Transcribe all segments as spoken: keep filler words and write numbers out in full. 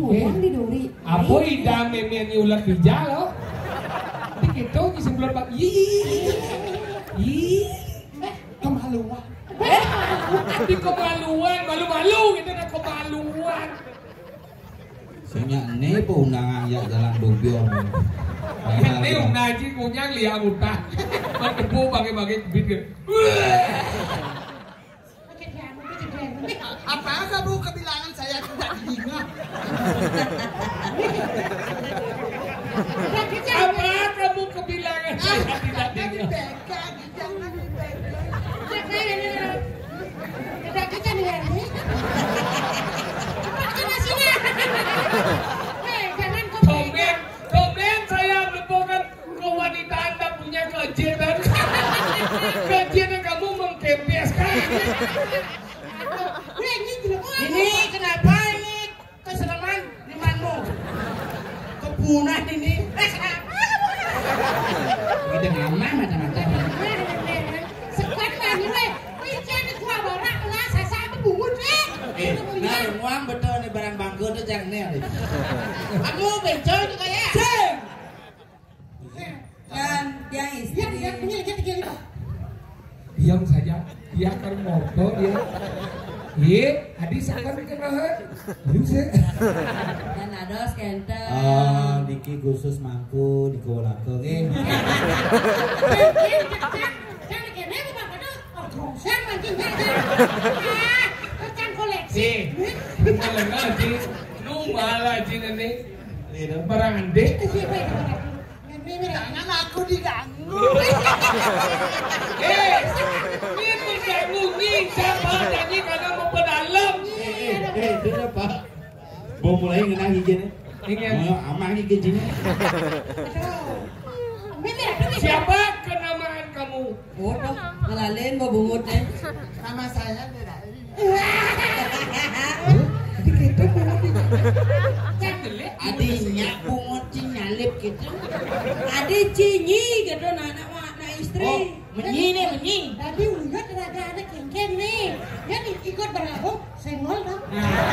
Yang di duri. Apa idam memen ulat kerja lo? Dikit tuh sebelum pak. Ih, ih, kemaluan. Di kemaluan, malu-malu kita nak kemaluan. Saya ini pun undangan ya jalan dobion. Ini undangan punya liang utang. Berdebu bagi-bagi bibir. Apakah kamu kebilangan saya tidak diingat? Apa kamu kebilangan saya tidak diingat? Dipegang, jangan dipegang. Tidak kita nih. Apa nasinya? Eh, jangan kau. Komen, komen saya menemukan kewanita Anda punya kejian. Kejian kamu mengkempeskan. Ini kenapa ini keselaman limanmu? Kebunan ini. Eh kenapa? Kita ngamah macam-macam. Sekuat lagi weh. Weh jangan gua borak lah sasa berbungut eh. Eh, nah uang betul nih barang bangku tuh jangan nih. Kamu bencol juga ya? Dan yang istri. Yang yang punya aja tiga lima. Diam saja, dia akan moto dia. Iya, hadis akan kenal. Bisa. Dan ada skenter. Oh, Diki khusus mangku di kolake ge. Jangan kene bukan pada orkrosan mancing aja. Kan koleksi. Malah ngaji, nu malah jinane. Barang ande. Jangan aku diganggu. Eh, ini ganggu nih siapa nyanyi karena mau pedalam. Eh, eh, sudah Pak. Mau mulai kena hijau Ingin Mau aman hijau sini. siapa kenamaan kamu? Oh, ngelalin mau bungut deh. Nama saya tidak. Adinya bungut nyalip gitu. Adi cinyi gitu nah anak anak istri. Oh, menyi nih menyi. Tadi udah ada anak kengken nih. Dia ikut bergabung senggol dong.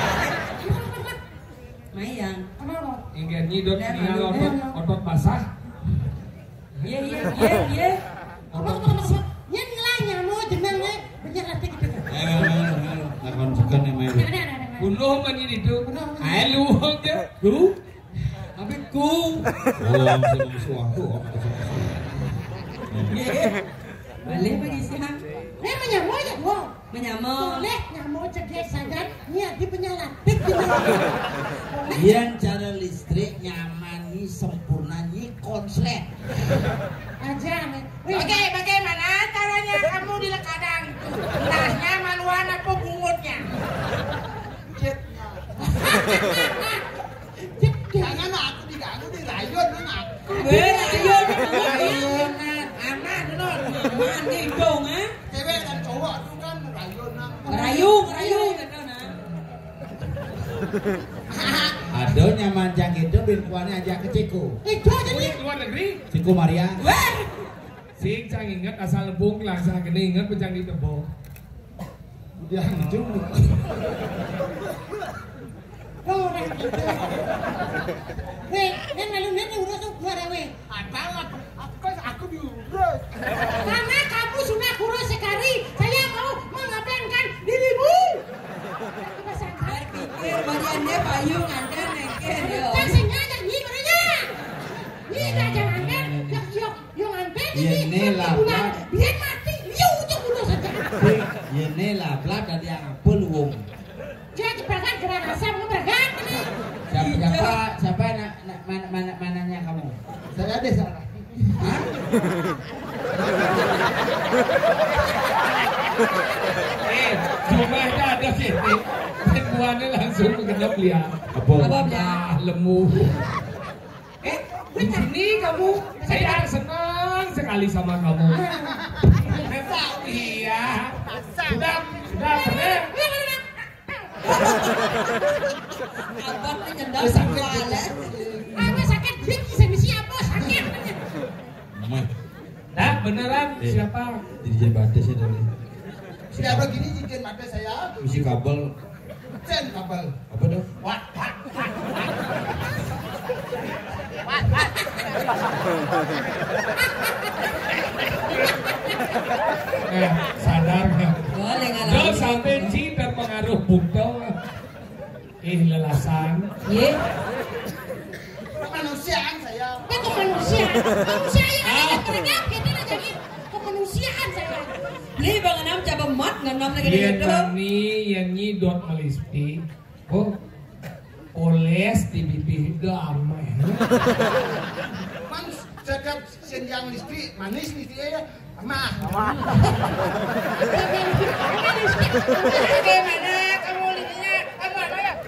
Mayang. Kenapa? Ingin nyidot tinggal otot otot basah. Iya iya iya iya. Apa apa apa. Nya ngelanya mau jenengnya banyak arti gitu. Eh, lakon sukan nih Mary. Bunuh menjadi itu. Halo aja. Lu? Tapi ku. Oh, sebelum suatu. Boleh bagi siang. Eh menyamo ya gua. Menyamo. Boleh nyamo cedek sadar. Nya di penyalatik gitu. Yang cara listrik nyamani sempurnanya konslet. Aja nih. Oke, bagaimana caranya kamu di lekadang? Tasnya maluan apa bungutnya? Jetnya. Jangan aku diganggu di rayun kan aku. Eh, ayo rayun aman non. Mandi dong ah. Cewek dan cowok itu kan rayunan. Rayung, rayung gitu nah. Ada nyaman jak itu bintuannya aja ke Ciko. Itu aja nih. Luar negeri. Ciko Maria. Wah. Sing cang inget asal lebung langsung gini inget pecang di tebo. Udah hijau. Oh, gitu. Weh, dan lalu nanti urus tuh keluar weh. Apa aku aku aku diurus. Karena kamu sudah kurus sekali, saya mau mengabaikan dirimu. Berpikir bagiannya payung anda nengker yo. Tak sengaja ni mereka. Ni raja anda, yok yok, yang anda ini. Biar mati, liu je kurus saja. Ini lah plat dari apa luwung. Jadi bahkan gerak asam memberakan ini. Siapa siapa siapa nak nak mana mana mananya kamu? Saya ada salah. Hah? Eh, rumahnya ada sih. Buahnya langsung mengendap lihat. Apa? Apa dia? Lemu. Eh, di sini kamu. Saya senang sekali sama kamu. Iya. Sudah, sudah benar. Abang nyendal sakit. Apa sakit? Bisa siapa sakit? Mah. Nah, beneran siapa? Jadi jadi batas ya tadi. Siapa gini jikin mata saya? Misi kabel. Sen kabel. Apa dong? Wat wat wat. Eh, sadar nggak? Boleh nggak? Jauh sampai Ci terpengaruh bukto. Ih, lelasan. Ye. Kemanusiaan saya. Ya kemanusiaan. Manusia yang ada terhadap kita lah jadi kemanusiaan saya. Beli bang enam coba mat enam lagi Iya itu. nani yang nyidot melisti. Oh, oles di bibir damai. Man sedap senjang listrik manis listrik ya. Mah. Bagaimana kamu lihatnya? Apa apa ya?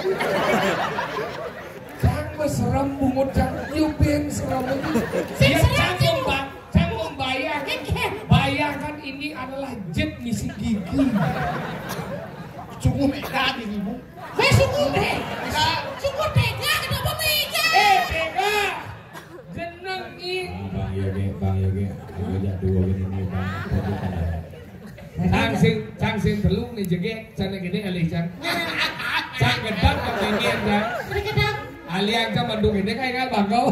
Jangan seram bungut jangan nyupin seram itu. Dia canggung bang, canggung bayangkan, bayangkan ini adalah jet misi gigi. Sungguh mega dirimu. Eh sungguh tega, sungguh tega kenapa tega? Eh tega, jeneng ini. Bang Yoge, Bang Yoge, aku jak dua gini nih Bang. Cangsing, cangsing telung nih jege, cana gini alih cang. Cang gedang kau ini aja. Kadang Alih aja mandung ini kayak bang kau.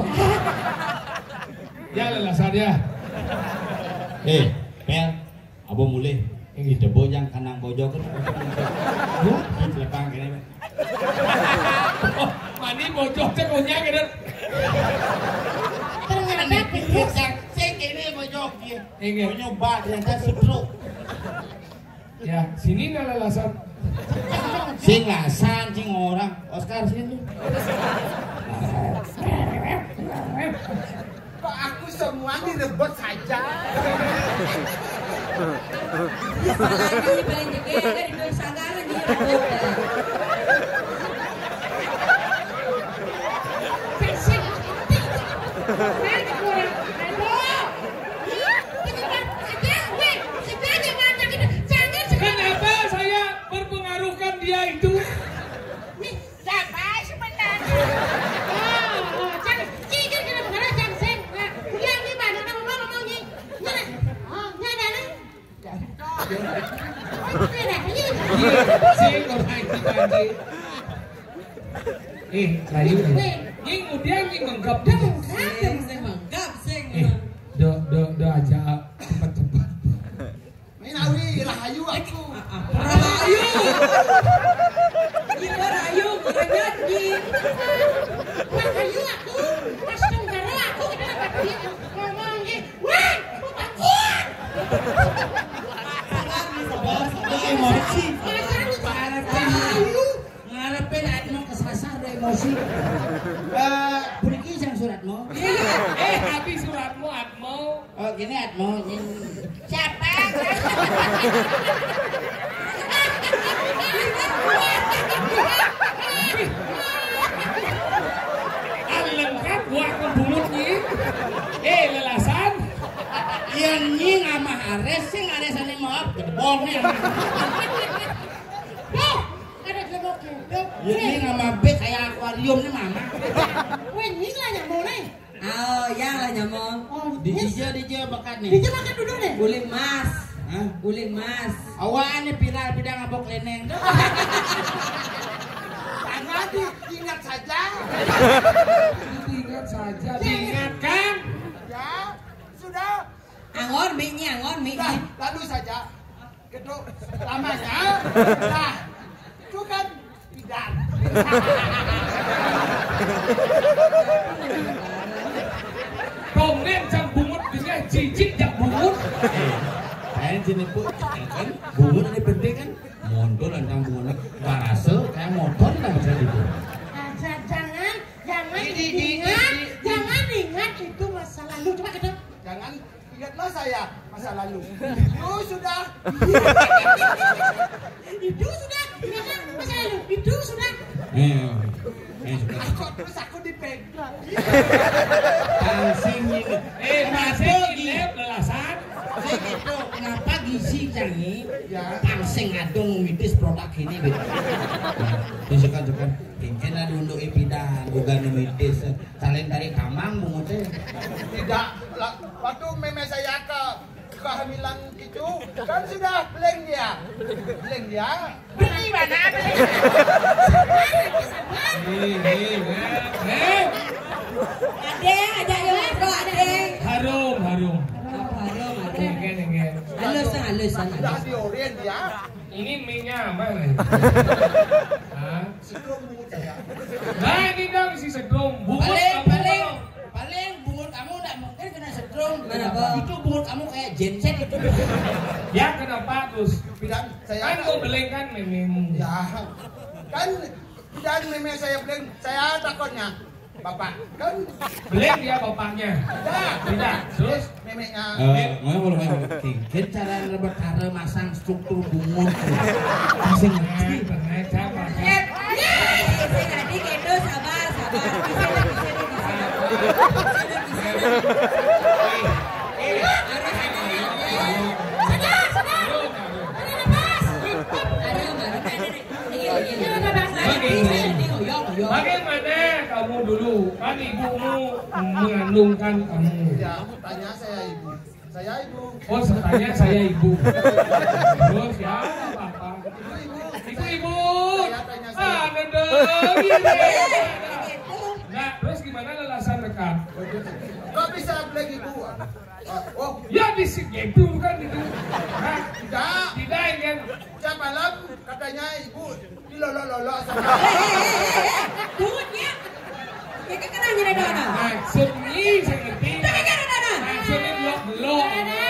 Ya lelasan ya. Eh, Pel, abo mulai. Ini debo yang kanang bojo kan. Bu, lepang kene. Oh, mani bocor cekonya gitu. ternyata Bukan, saya kini bojok dia. Ingat. Mau nyoba ternyata stroke. Ya, sini nggak lelasan. Sing lasan, sing orang. Oscar sini. Kok aku semua direbut saja. lagi paling jege dari dua sanggaran dia. Kenapa saya berpengaruhkan dia itu? Siapa sebenarnya? Oh, jangan, ini kan kena pengaruh jangan sen. Nah, dia ni mana nak ngomong ngomong ni? Mana? Oh, ni ada ni. Ni ada ni. Sing orang kita ni. Eh, layu ni. Ini udah ini menggap Dah dah. menggap, dah menggap, seng. Eh, dah dah dah aja cepat-cepat. Main awi rahayu aku. Rahayu. Iya rahayu, bukan janji. Rahayu aku, pas tunggal aku kita dapat dia ngomong ni. Wah, aku takut. Emosi. Rahayu. Ngarepin atmo kesasar emosi. Eh, puniki sang suratmu. Eh, habis suratmu Atmo. Oh, gini atmo. Siapa? Lengkap buat pembungut ni. Eh, lelasan. Yang nying sama Ares sing Ares ane maaf gedebong nih. Loh, ada gelembok hidup. Yang nying sama B kayak akuarium nih mama. Weh, ini lah yang mau nih. Oh, ya lah nyamong. Oh, Di yes. dija dija bakat nih. Dia makan duduk deh. Uling mas, Hah? uling mas. Awan nih viral bidang ngabok leneng. Jangan diingat saja. Ingat saja, diingatkan. Ya, sudah. Angon mie angon mie. Sudah, lalu saja. Kedua lamanya. Nah, itu kan bidan. Komen jam bungut dengan cicit jam bungut. Kayak sini pun kan bungut ini penting kan. Mondol tentang bungut. Barase kayak motor lah bisa dibuat. Aja jangan, jangan Di- di- di- ingat, di- di- jangan ingat itu masa lalu. Coba kita. Jangan ingatlah saya masa lalu. Itu sudah. Itu sudah, ingatkan masa lalu. Itu sudah. Eh, eh sudah. Aku terus aku dipegang. Tangsing ini. Eh, masih ini lelasan. Saya gitu, kenapa gizi canggih? Ya. Tangsing adung mitis produk ini gitu. Disukan sukan. Kengken ada untuk epidan, bukan mitis. Salin dari kamang bungutnya. Tidak. La- Waktu meme saya ke kehamilan itu kan sudah blank dia. Blank dia. Beli mana? Beli. Eh, eh, eh, eh. Adeng aja yo bro adeng. Harum, harum. Harum adeng. Nengken, nengken. Halus halus Sudah halus. diorient ya. Ini mie-nya mana? Hah? Sedrum bungut saya. Nah ini dong si sedrum. Bungut Paling kamu paling dong. paling bungut kamu enggak mungkin kena setrum. Kenapa? Itu bungut kamu kayak genset itu. Ya kenapa terus? Bidan saya Kan kau beling kan mememu. ya kan bidan meme saya bilang saya takutnya bapak kan Beling dia bapaknya. tidak Tidak. Terus memenya Eh, mau mau Mungkin cara rebut cara masang struktur bungut. Masih ngerti. Tenang, siapa? Eh, sing adik itu sabar sabar. Bisa Bagaimana kamu dulu? Kan ibumu mengandungkan kamu. ya tanya saya ibu saya ibu Oh, tanya saya ibu. Terus ya, apa-apa. Ibu, ibu. Ah, nedeng. Nah, terus gimana lelasan dekat? kok bisa bilang ibu oh Ya bisik gitu kan itu. Nah, tidak tidak kan? setiap malam katanya ibu dilolok-lolok sama Bunutnya. Ya kan kena jadi dona. Maksudnya saya ngerti. Maksudnya belok-belok.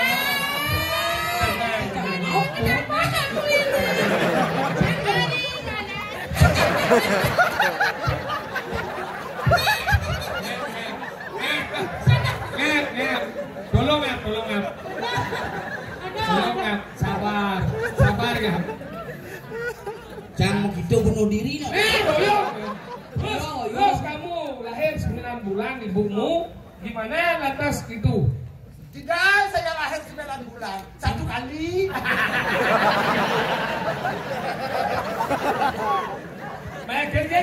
Ngap, ngap. Tolong ngap, tolong ngap. Tolong ngap, sabar. Sabar ya. Jangan begitu bunuh diri no. Eh, tolong. Terus, terus kamu lahir sembilan bulan ibumu gimana lantas gitu? tidak saya lahir sembilan bulan satu kali Banyak kerja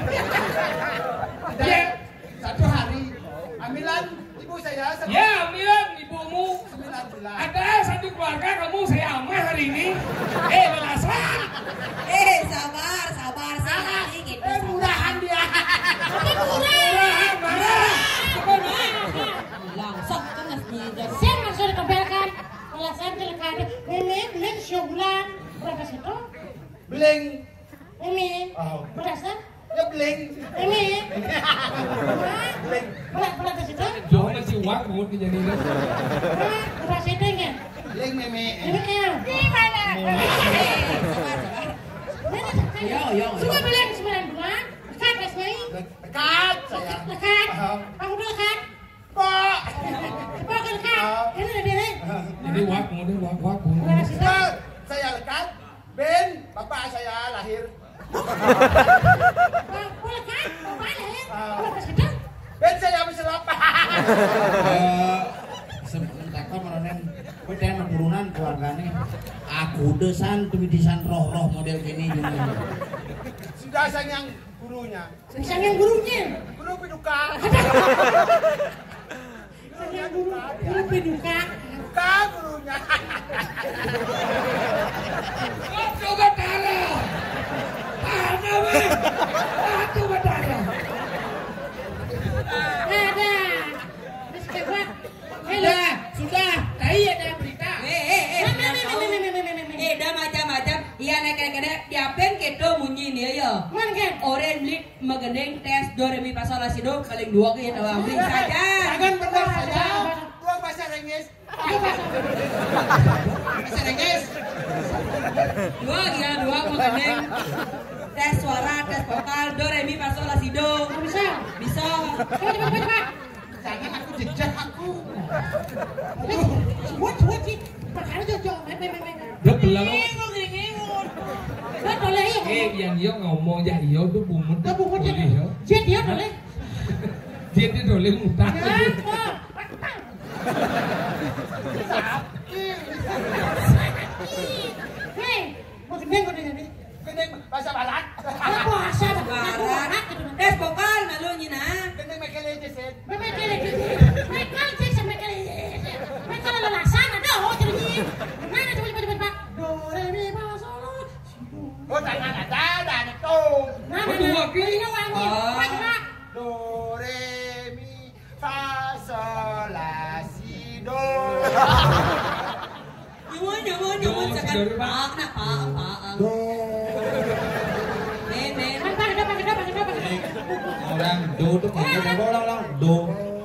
tidak Ya, satu hari hamilan ibu saya satu ya ambilan ibumu. sembilan bulan Ada satu keluarga kamu saya amah hari ini. Eh, lelasan. Eh, sabar, sabar, sabar. Gitu. eh murahan dia Murahan, marah. Langsung kan ngasih. Saya langsung dikembalikan. Kalau saya belikan, ini beli sebulan berapa situ? beling Ini Oh. berasa? ya beling Ini beling berat berat di situ? Jauh masih uang mau dijadiin. Berasa itu enggak? beling meme Ini kan? Di mana? Yo, yo. Semua bilang sembilan bulan. Dekat rasanya. dekat saya Dekat. Oh. Kamu dulu dekat. kok Coba kan dekat. Ini lebih nih. Jadi wak, kemudian wak, wak. Berapa situ? Nah, saya lekat Ben bapak saya lahir Boleh kan? Bapak lahir. Berapa situ? Ben saya berselap Eh, sementara meronen kowe teh keturunan keluargane aku desan tumidisan roh-roh model gini juga. sudah sayang gurunya Bisa yang gurunya. guru piduka Yang guru. Guru peduka. duka gurunya Oh, coba darah. Mana weh? Aku berdarah. Ada. Terus coba. Sudah, sudah. Tadi ada berita. Eh, eh, eh. Eh, dah macam-macam. Iya naik-naik diapain keto munyi nih ya. Mana kan? Orang beli megendeng tes do re mi fa sol la si do paling dua ke ya doang beli saja. jangan benar saja dua bahasa Inggris bahasa Inggris Dua gila dua megendeng tes suara, tes vokal do re mi fa sol la si do. Bisa. Bisa. Coba coba coba coba. jangan aku jejak aku Sebut sebut sih. Perkara jauh-jauh. Main main main. Udah belang. Nah, boleh ya. Eh, yang dia ngomong ya iya tuh bungut. Nah, bungut Boleh, ya. ya. Jet dia boleh. Dia dia boleh ngutang. Kenapa? Hei, mau gendeng kau nih. gendeng bahasa barat Apa bahasa Barat. Tes vokal nalu nyina. gendeng Michael Jackson Mereka mereka Jackson mereka mereka lelasan ada oh jadi mana coba coba coba do re mi fa sol la si do. oh tangan ada ada ada tuh Nah, Oh, dua ki. ini wangi. Oh. Coba coba. do re mi dari Pak. Pak, nak Pak, Pak. Men, men. Orang do tuh kayak orang orang do.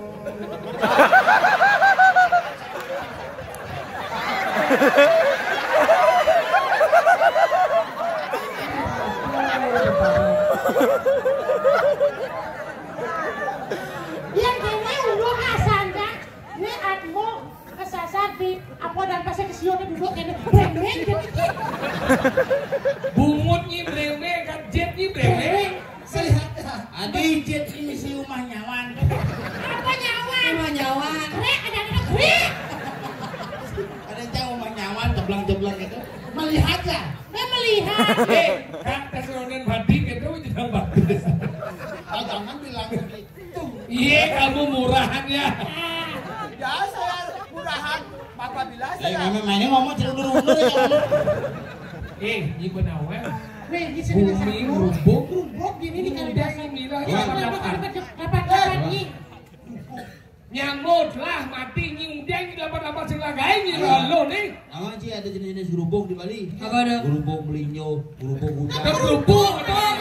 Yang kene ulo asanda, ne atmo kesasar di apa dan pas kesione duduk kene bremeng gitu. Bungut nyi bremeng kan jet nyi bremeng. Selihat. Adi jet ini si rumah nyawan. Apa nyawan? Rumah nyawan. Krek ada ada krek. Ada jauh rumah nyawan jeblang-jeblang itu. Melihat lah. Dia melihat. Eh, kan tesonen badik itu juga bagus. Oh, jangan bilang begitu. Iya, kamu murahan ya. Ya saya murahan. Apabila Eh, saya memang mainnya ngomong celur-celur ya. Eh, nyi benawan. Nih, di sini Bumi rubuk. rubuk gini di kali Udah dasar. inilah Iya, dapat Dapat dapat nih. nyamut lah mati nyi udah nyi dapat-dapat selagain nyi lalu nih. Nama Ci ada jenis-jenis gerubuk di Bali. Apa ada? Gerubuk melinjo, gerubuk udang. Kerupuk.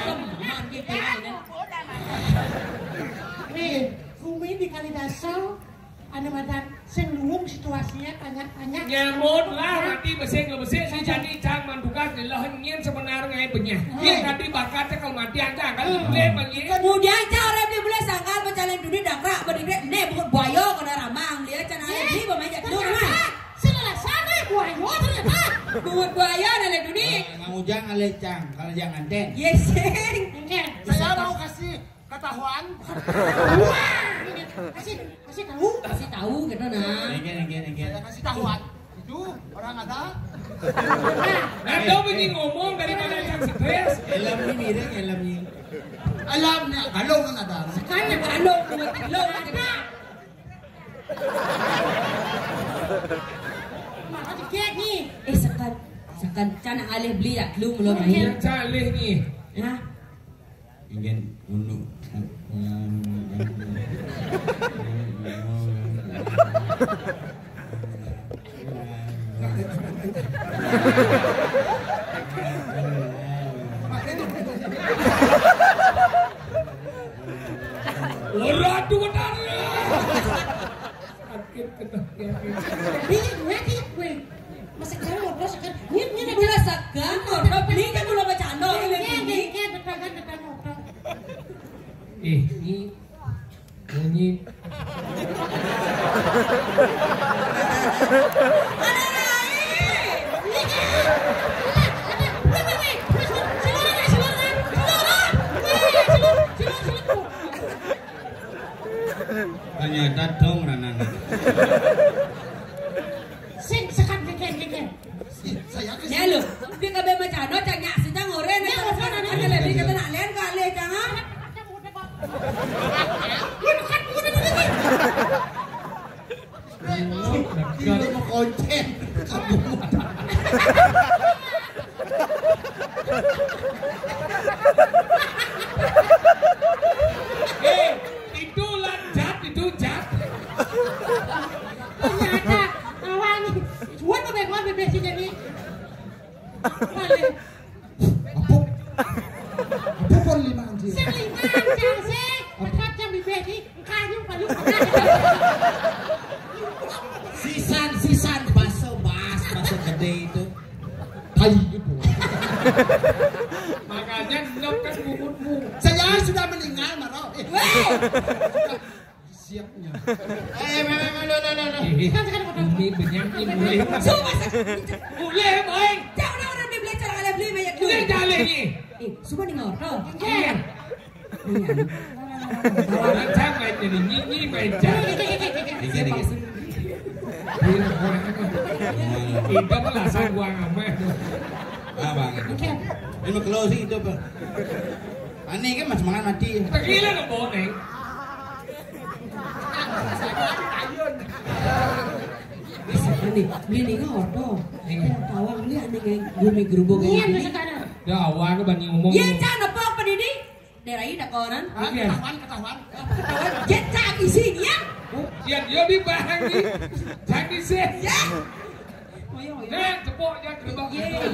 Nih, bumi di kali dasar ada badan sing luwung situasinya tanya-tanya. Nyamut lah mati besek lo besek si jadi cang mandukas di lahan nyen sebenarnya ngai penyah. Iya tadi bakatnya kalau mati aja kan boleh panggil. Kemudian cara dia boleh sangkal pencalin dunia dangkrak berdiri ne bukan buaya kena ramang dia cina lagi pemain dulu mah. Selesai buaya ternyata. Buat buaya dari dunia. Mang Ujang alecang, kalau jangan ten. Yes. saya mau kasih ketahuan. Kasih kasih tahu. Kasih tahu gitu nah. Nengke, nengke, nengke. Saya kasih tahuan. Itu orang ada. Nah kau begini ngomong daripada yang stres. Elam ini mireng, elam ini. Alam na kalau kan ada. Kan kalau buat lo ada. Maka dikek nih. Eh sekan sekan cana alih beli ya lu belum main. Yang calih nih. Nah. Ingin unu. Orang tu benar. Sakit kena. Ini gue nih gue. Masak kali ngobrol sekan. Ini ini Udah sekan udah beli kan belum baca no Ini ini. ini ini depan depan ngobrol. Eh ni nyanyi. Ternyata dong ranang. Sing sekan keken keken. Saya kasih. Ya lu, dia kabe macam no canya sedang orang ni telepon ada lebih kata nak lain kali jangan. Ini mau konten. Eh itu lanjat itu jat. Ternyata awal nih. Cuan mau bebas bebas sih jadi. Balik. Apuk. Apuk pun lima anjir. Sing lima jam sih. Tetap jam bebas nih. Kayu palu. Sisan, sisan baso bas, baso gede itu. Tai ibu. Makanya nok kan bubutmu. Saya sudah meninggal Maro. Eh, siapnya. Eh, memang, no, no, no, no. Bumi benyanyi mulai. Sumpah Mulai boy. jangan orang dia beli cara ada beli banyak Mulai duit. calih ni. Eh, sumpah ni ngotot. Iya. Orang main jadi nyanyi main jat. Dikit, dikit. Itu melasan gua ngamet. Ah, bang. Ini mau closing itu, Pak. Ani kan mas mangan mati. Tergila ke boneng. Bisa kan nih, beli ni ngotot. Tawang ni ada yang bumi gerubuk Iya kayak tuh gini. sekarang. Ya awal ke banyak ngomong. Ya jangan apa apa ini. Daerah ini dah kawanan. Iya. Ketahuan, ketahuan. Ya jangan isi ni ya. Ya dia di bahan ni. Jangan di set. Ya. Oh ya, oh Nek, cepok aja gerbang. Ye, ye.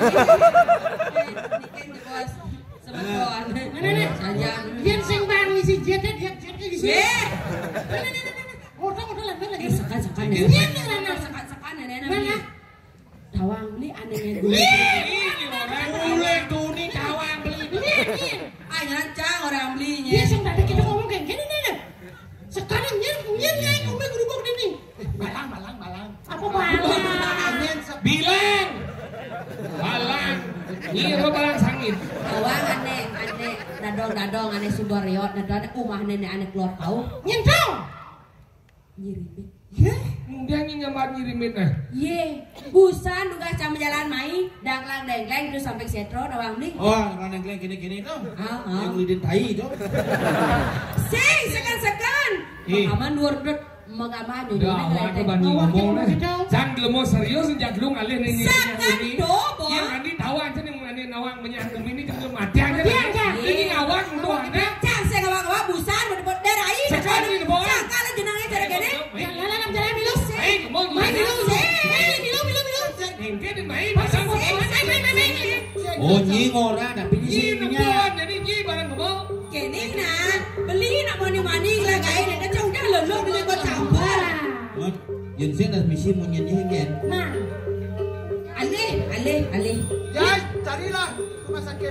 Niken bos. Sebetulnya. Mana nih? Sajang. Yen sing bang isi jetnya dia jetnya di sini. Ye. Ngotong-ngotong lan lagi. Sekan-sekan. Yen nih lan Sekan-sekan nenek Mana? namanya. Tawang beli anehnya gue. Ini orang boleh tuh nih tawang beli. Ah nyancang orang belinya. Dia sing tadi kita ngomong kayak gini nih. Sekarang nyen nyen nyen ngomong gerubuk ini. Balang, balang, balang. Apa balang? Angin se- Bilang. Balang. Nyiro balang sangit. Tawang aneh, aneh dadong-dadong aneh Subaryo, dadong umah nenek aneh keluar kau. Nyen tau. Nyirimit. Dia nyamar ngirimin nah. Ye, busan nugas sama jalan mai, danglang dengkleng terus sampai setro doang beli. Oh, orang yang gini-gini tuh. Ah, ah. Yang lidin tai tuh. Sing sekan-sekan. Ih. Aman dua redut mengaman jadi Udah awak ke banding ngomong nah. Jangan gelemo serius sejak lu ngalih nih ini. Sakan do, Bo. Yang nanti tahu aja nih mengenai nawang menyangkum ini jangan mati aja. Iya, iya. Ini ngawang tuh ada. Cang saya ngawak-ngawak busan buat darai. Sekali di bawah. Sakala jenangnya cara gede. Lan lan jalan milu. Main kemon. Main milu. Main milu milu milu. Engke di main pasang Main main main main. Oh, nyi ngora tapi nyi Nyi sininya. nebon jadi nyi barang kemon. Kene nah, beli nak mani-mani lah gaya nek kacau dah lolo beli kau campur. Oh, yen sih ada misi mau nyanyi gen. Nah, Alih, alih, alih. Ya, carilah rumah sakit.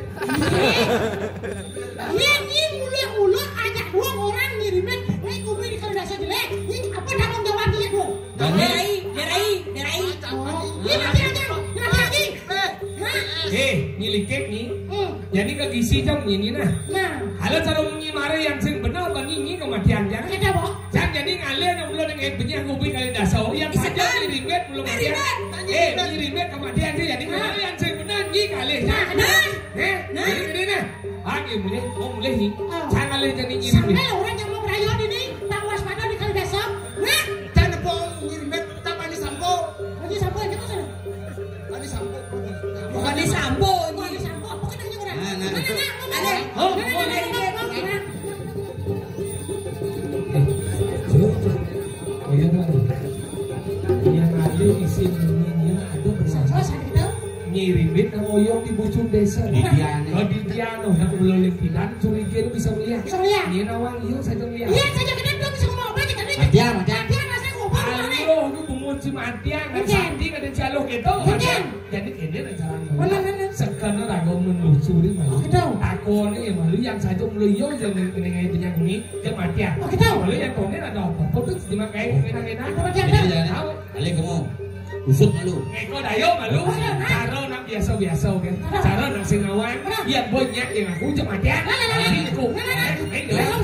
nyen nyen mulut-mulut ajak dua orang ngirimin naik kubri di kalau dasar jelek. Nyen apa tanggung jawabnya dong? Derai, derai, derai. Ini mati aja. Mati lagi. Eh, Nah, Eh, nyi likek nih. hmm, Jadi ke gizi jam ini nah. nah, Halo cara nyi mare yang sing benar bang nyi kematian jangan. kita bawa. Jangan jadi ngalir yang belum dengan banyak ngopi kali dasar. Yang saja nyi ribet belum matian. Eh, nyi ribet kematian sih jadi ngalir yang sing benar nyi kali. Nah, nah. Eh, nah ini nah. Ah, ini boleh, oh boleh nih. Oh. Jangan ngalir jadi nyi Sampai ribet. orang yang mau berayon ini tak waspada di kali dasar. Nah, jangan bohong ngirim tak pani sampo. lagi sampo aja kan sana. Pani sampo. Bukan di sampo Wah, nyi. ini sampo apa kan hanya orang? Nah, nah. Nah, nah, nah, Alih. nah, Oh, nah, nah, boleh. nah, nah, nah, nah. Iya kan. Yang ada isi nyinya ada bersama. Selesai kita. Nyi ribet yang oyong di bujung desa. Di Diano. Oh di Diano, nak belum limpinan curiga itu bisa melihat. Bisa melihat. Nyi nawang iyo saja melihat. Iya saja kita belum bisa ngomong apa kita ini. Matian, matian. Matian rasa ngomong apa nih? Aduh, itu pengunci matian dan Matian. sandi ada jalur gitu. Matian. Jadi ini ada jalan. Benar, benar. Sekarang aku menelusuri malu. Gitu. Aku ini malu yang saja melihat jangan dengan penyang ini dia matian. Oh, gitu. Malu yang kau ini ada apa-apa tuh dimakai enak-enak. Matian. Ini jalan. Ale kamu. Usut malu. Eko dayo malu. Cara nak biasa-biasa kan. Cara nak singawang. Yang banyak yang aku cuma matian. Nah, nah, nah, nah. Aku. Nah, nah, nah. Eh, eh,